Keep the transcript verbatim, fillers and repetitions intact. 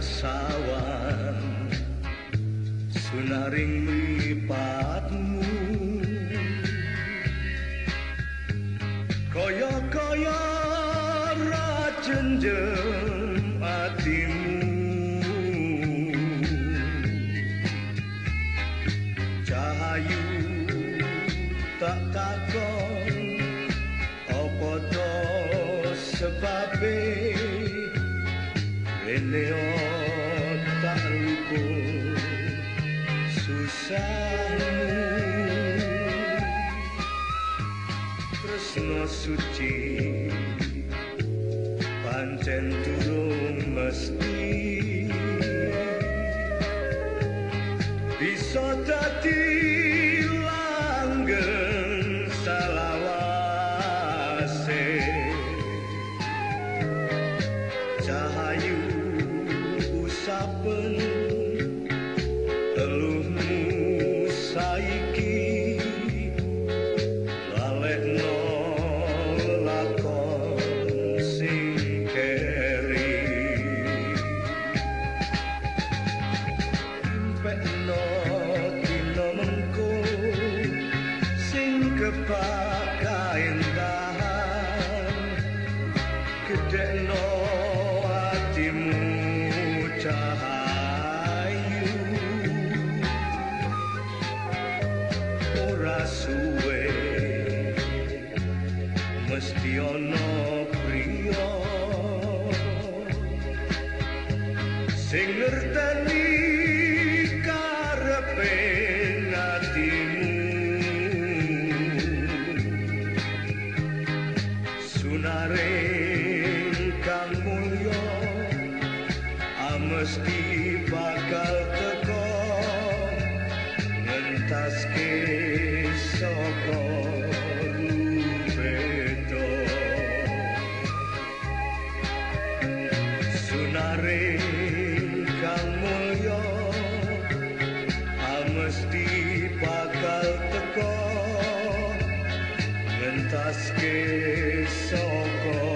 sawan sunaring mripatmu kaya-kaya rajenjem atimu cahayu tak takon apa to sebabe rene tak luput susahmu tresno suci pancen durung mesti bisa dadi langgeng salawase cahayu usapen teluhmu saiki lalekno lakon sing keri impekno dina mengko sing kepakaendahan gedekno atimu cahayu ora suwe mesti ana priya sing ngerteni karepe atimu sunaring kang mulya mesti bakal teko ngentaske saka rupeto sunaring kang mulya mesti bakal teko ngentaske saka